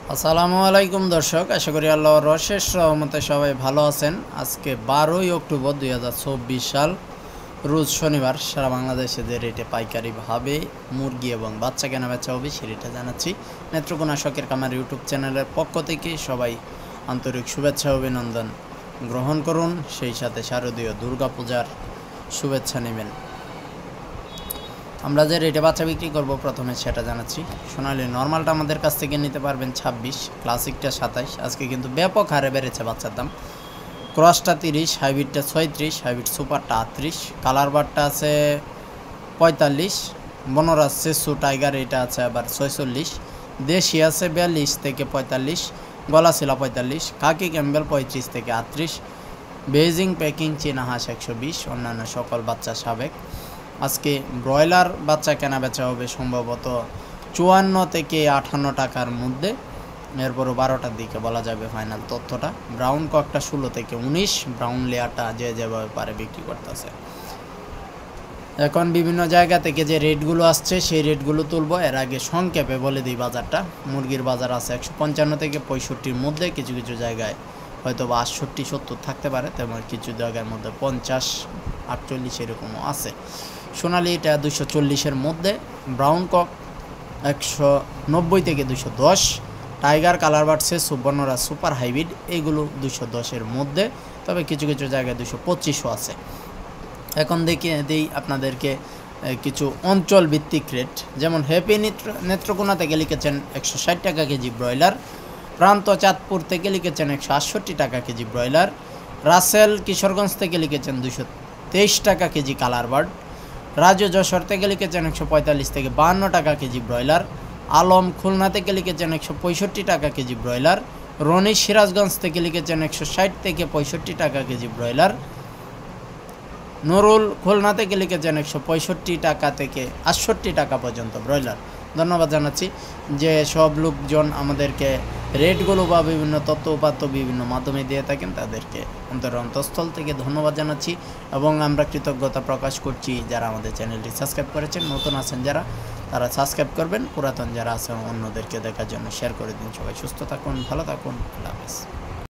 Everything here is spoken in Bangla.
আসসালামু আলাইকুম দর্শক, আশা করি আল্লাহর অশেষ রহমতে সবাই ভালো আছেন। আজকে 12ই অক্টোবর 2024 সাল, রোজ শনিবার। সারা বাংলাদেশে যে রেটে পাইকারিভাবে মুরগি এবং বাচ্চা কেনা বেচা হবে সে রেটে জানাচ্ছি। নেত্রকোনা শখের খামার ইউটিউব চ্যানেলের পক্ষ থেকে সবাই আন্তরিক শুভেচ্ছা অভিনন্দন গ্রহণ করুন, সেই সাথে শারদীয় দুর্গাপূজার শুভেচ্ছা নেবেন। আমরা যে রেটে বাচ্চা বিক্রি করব প্রথমে সেটা জানাচ্ছি। সোনালি নর্মালটা আমাদের কাছ থেকে নিতে পারবেন 26, ক্লাসিকটা 27। আজকে কিন্তু ব্যাপক হারে বেড়েছে বাচ্চার দাম। ক্রসটা 30, হাইব্রিডটা 36, হাইব্রিড সুপারটা 38, কালার বারটা আছে 45, বনরাজ সেসু টাইগার এটা আছে আবার 46, দেশি আছে 42 থেকে 45, গলাশিলা 45, খাকি ক্যাম্বেল 35 থেকে 38, বেজিং প্যাকিং চীনা হাঁস 120, অন্যান্য সকল বাচ্চা সাবেক। আজকে ব্রয়লার বাচ্চা কেনা বেচা হবে সম্ভবত 54 থেকে 58 টাকার মধ্যে, এরপরও 12টার দিকে বলা যাবে ফাইনাল তথ্যটা। ব্রাউন ককটা 16 থেকে 19, ব্রাউন লেয়ারটা যে যেভাবে পারে বিক্রি করতেছে। এখন বিভিন্ন জায়গা থেকে যে রেটগুলো আসছে সেই রেটগুলো তুলব। এর আগে সংক্ষেপে বলে দিই বাজারটা। মুরগির বাজার আছে 155 থেকে 65-র মধ্যে, কিছু কিছু জায়গায় হয়তো বা 68-70 থাকতে পারে, তেমন কিছু জায়গার মধ্যে 50-48 এরকমও আছে। সোনালি এটা 240-এর মধ্যে, ব্রাউন কক 190 থেকে 210, টাইগার কালার বাড়ছে সুবর্ণরা সুপার হাইব্রিড এগুলো 210-এর মধ্যে, তবে কিছু কিছু জায়গায় 225ও আছে। এখন দেখিয়ে দিই আপনাদেরকে কিছু অঞ্চল ভিত্তিক রেট। যেমন হ্যাপি নেত্রকোনা থেকে লিখেছেন 160 টাকা কেজি ব্রয়লার, প্রান্ত চাঁদপুর থেকে লিখেছেন 168 টাকা কেজি ব্রয়লার, রাসেল কিশোরগঞ্জ থেকে লিখেছেন 223 টাকা কেজি কালার বার্ড, রাজু যশোর থেকে লিখেছেন 145 থেকে 52 টাকা কেজি ব্রয়লার, আলম খুলনা থেকে লিখেছেন 165 টাকা কেজি ব্রয়লার, রনি সিরাজগঞ্জ থেকে লিখেছেন 160 থেকে 65 টাকা কেজি ব্রয়লার, নুরুল খুলনা থেকে লিখেছেন 165 টাকা থেকে 68 টাকা পর্যন্ত ব্রয়লার। ধন্যবাদ জানাচ্ছি যে সব লোকজন আমাদেরকে রেটগুলো বা বিভিন্ন তথ্য উপাত্ত বিভিন্ন মাধ্যমে দিয়ে থাকেন, তাদেরকে অন্তঃস্থল থেকে ধন্যবাদ জানাচ্ছি এবং আমরা কৃতজ্ঞতা প্রকাশ করছি যারা আমাদের চ্যানেলটি সাবস্ক্রাইব করেছেন। নতুন আছেন যারা, তারা সাবস্ক্রাইব করবেন, পুরাতন যারা আছেন অন্যদেরকে দেখার জন্য শেয়ার করে দিন। সবাই সুস্থ থাকুন, ভালো থাকুন, আল্লাহ হাফেজ।